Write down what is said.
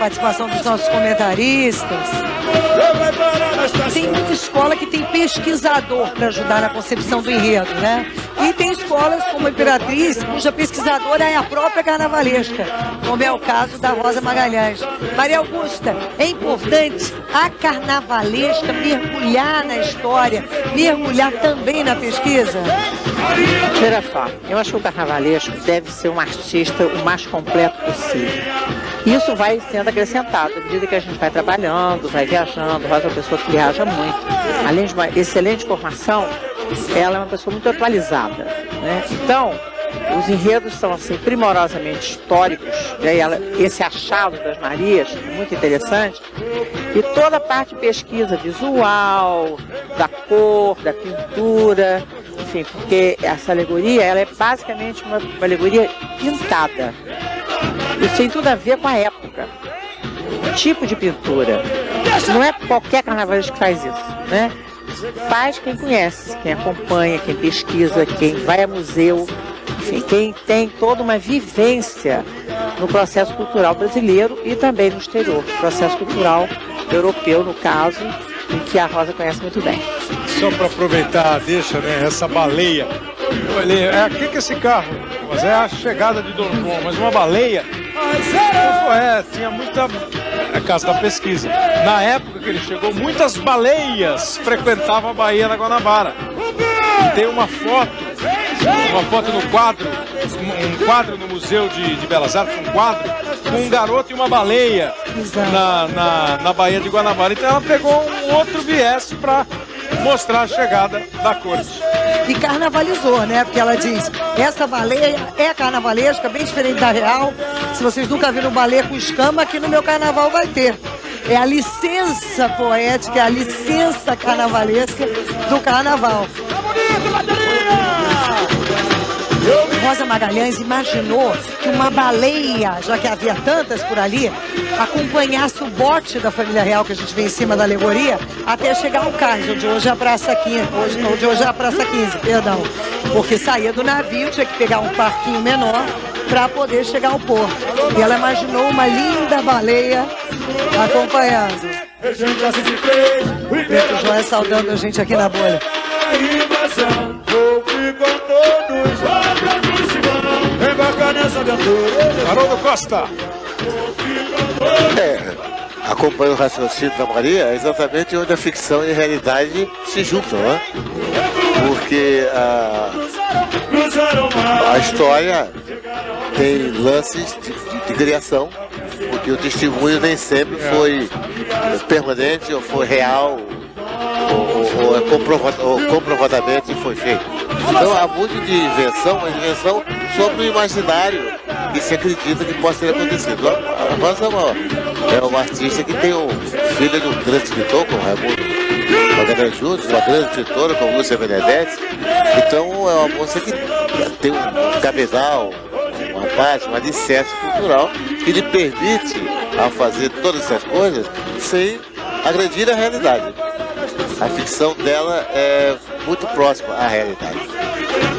participação dos nossos comentaristas. Tem muita escola que tem pesquisador para ajudar na concepção do enredo, né? E tem escolas como a Imperatriz, cuja pesquisadora é a própria carnavalesca, como é o caso da Rosa Magalhães. Maria Augusta, é importante a carnavalesca mergulhar na história, mergulhar também na pesquisa? Olha só, eu acho que o carnavalesco deve ser um artista o mais completo possível. Isso vai sendo acrescentado à medida que a gente vai trabalhando, vai viajando. Rosa é uma pessoa que viaja muito. Além de uma excelente formação, ela é uma pessoa muito atualizada, né? Então, os enredos são assim, primorosamente históricos, né? Esse achado das Marias é muito interessante. E toda a parte de pesquisa visual, da cor, da pintura, enfim, porque essa alegoria ela é basicamente uma alegoria pintada. Isso tem tudo a ver com a época, o tipo de pintura. Não é qualquer carnavalesco que faz isso, né? Faz quem conhece, quem acompanha, quem pesquisa, quem vai a museu, enfim, quem tem toda uma vivência no processo cultural brasileiro e também no exterior, processo cultural europeu, no caso, em que a Rosa conhece muito bem. Só para aproveitar, deixa, né, essa baleia. Olha, é aqui que esse carro, mas é a chegada de Dom João, mas uma baleia. Tinha muita. É a casa da pesquisa. Na época que ele chegou, muitas baleias frequentavam a Baía da Guanabara. E tem uma foto no quadro, um quadro no Museu de Belas Artes, um quadro com um garoto e uma baleia na Baía de Guanabara. Então ela pegou um outro viés para mostrar a chegada da corte. E carnavalizou, né? Porque ela diz, essa baleia é carnavalesca, bem diferente da real. Se vocês nunca viram baleia com escama, aqui no meu carnaval vai ter. É a licença poética, é a licença carnavalesca do carnaval. Rosa Magalhães imaginou que uma baleia, já que havia tantas por ali, acompanhasse o bote da família real que a gente vê em cima da alegoria até chegar ao cais, onde hoje é a Praça 15, hoje é a Praça 15, perdão. Porque saía do navio, tinha que pegar um barquinho menor para poder chegar ao porto. E ela imaginou uma linda baleia acompanhando. Preto Joia saudando a gente aqui na bolha. Haroldo Costa. Acompanha o raciocínio da Maria, é exatamente onde a ficção e a realidade se juntam, né? Porque a história tem lances de criação, porque o testemunho nem sempre foi permanente ou foi real ou comprovadamente foi feito. Então há muito de invenção, uma invenção sobre o imaginário que se acredita que possa ter acontecido. A Rosa é uma artista que tem filha de um grande escritor, como Raimundo Magalhães Júnior, uma grande escritora como Lúcia Benedetti. Então é uma moça que tem um cabedal, uma parte, um alicerce cultural que lhe permite a fazer todas essas coisas sem agredir a realidade. A ficção dela é muito próxima à realidade.